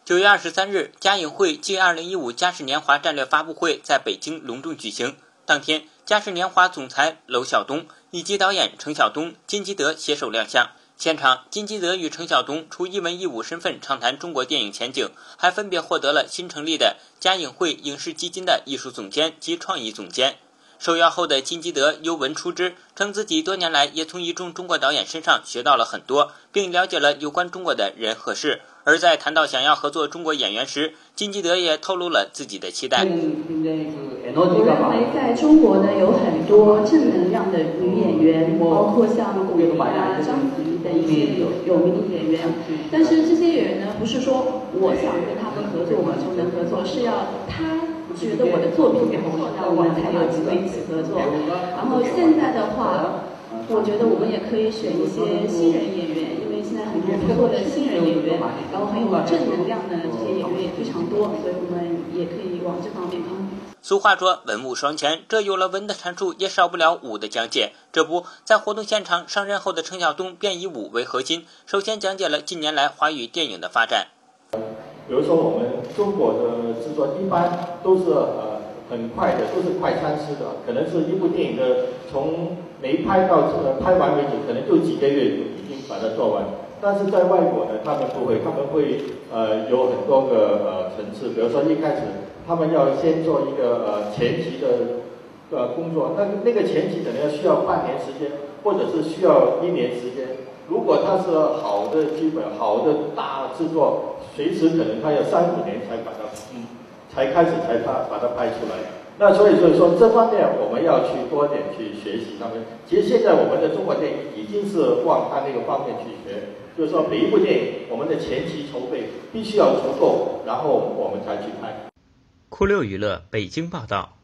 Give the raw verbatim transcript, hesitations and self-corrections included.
九月二十三日，嘉影汇暨二零一五嘉士年华战略发布会在北京隆重举行。当天，嘉士年华总裁娄晓东以及导演程晓东、金基德携手亮相。现场，金基德与程晓东除一文一武身份畅谈中国电影前景，还分别获得了新成立的嘉影汇影视基金的艺术总监及创意总监。受邀后的金基德由文出之，称自己多年来也从一众中国导演身上学到了很多，并了解了有关中国的人和事。而在谈到想要合作中国演员时，金基德也透露了自己的期待。 我认为在中国呢，有很多正能量的女演员，包括像古力啊、章子怡等一些有有名的演员。但是这些演员呢，不是说我想跟他们合作，我们就能合作，是要他觉得我的作品不错，那我们才有机会一起合作。然后现在的话，我觉得我们也可以选一些新人演员，因为现在很多不错的新人演员，然后很有正能量的这些演员也非常多，所以我们也可以往这方面看。 俗话说文武双全，这有了文的阐述，也少不了武的讲解。这不，在活动现场，上任后的程晓东便以武为核心，首先讲解了近年来华语电影的发展。 比如说，我们中国的制作一般都是呃很快的，都是快餐式的，可能是一部电影的从没拍到呃拍完为止，可能就几个月已经把它做完。但是在外国呢，他们不会，他们会呃有很多个呃层次。比如说一开始，他们要先做一个呃前期的呃工作，那那个前期可能要需要半年时间，或者是需要一年时间。如果它是好的剧本、好的大制作，随时可能它要三五年才把它嗯才开始才把把它拍出来。那所以所以说这方面我们要去多点去学习他们。其实现在我们的中国电影已经是往他那个方面去学，就是说每一部电影我们的前期筹备必须要足够，然后我们才去拍。 酷六娱乐北京报道。